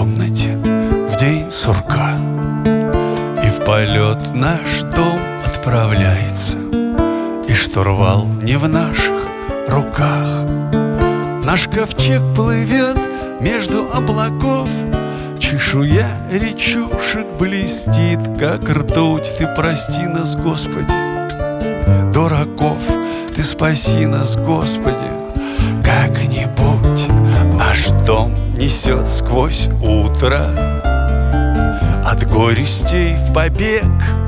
комнате в день сурка, и в полет наш дом отправляется, и штурвал не в наших руках. Наш ковчег плывет между облаков, чешуя речушек блестит, как ртуть. Ты прости нас, Господи, дураков, Ты спаси нас, Господи. Как-нибудь наш дом несет сквозь утро от горестей в побег,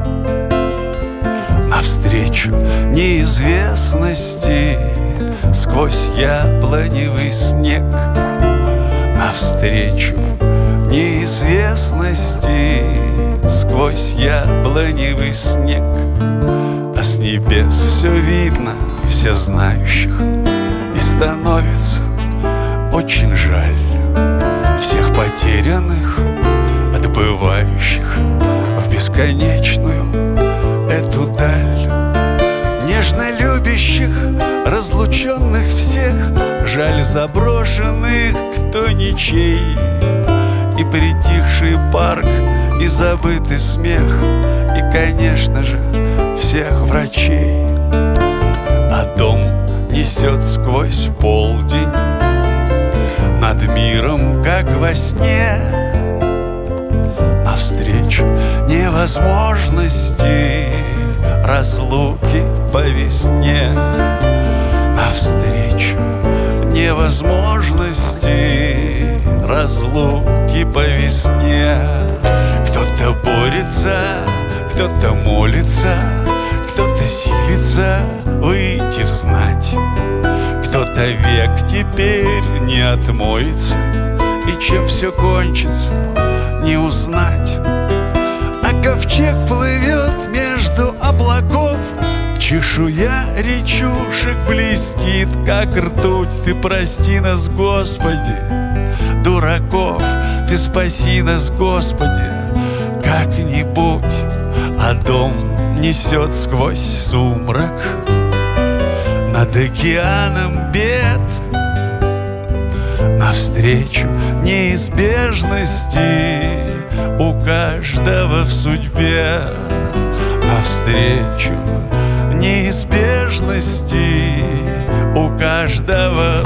навстречу неизвестности сквозь яблоневый снег. Навстречу неизвестности сквозь яблоневый снег. А с небес все видно всезнающих, и становится очень жаль всех потерянных, отбывающих в бесконечную эту даль. Нежно любящих, разлученных всех, жаль заброшенных, кто ничей. И притихший парк, и забытый смех, и, конечно же, всех врачей. А дом несет сквозь полдень над миром, как во сне, навстречу невозможности разлуки по весне. Навстречу невозможности разлуки по весне. Кто-то борется, кто-то молится, кто-то силится выйти взнать, кто-то век теперь не отмоется, и чем все кончится, не узнать. А ковчег плывет между облаков, чешуя речушек блестит, как ртуть. Ты прости нас, Господи, дураков, Ты спаси нас, Господи, как-нибудь. А дом несет сквозь сумрак над океаном бед, навстречу неизбежности у каждого в судьбе. Навстречу неизбежности у каждого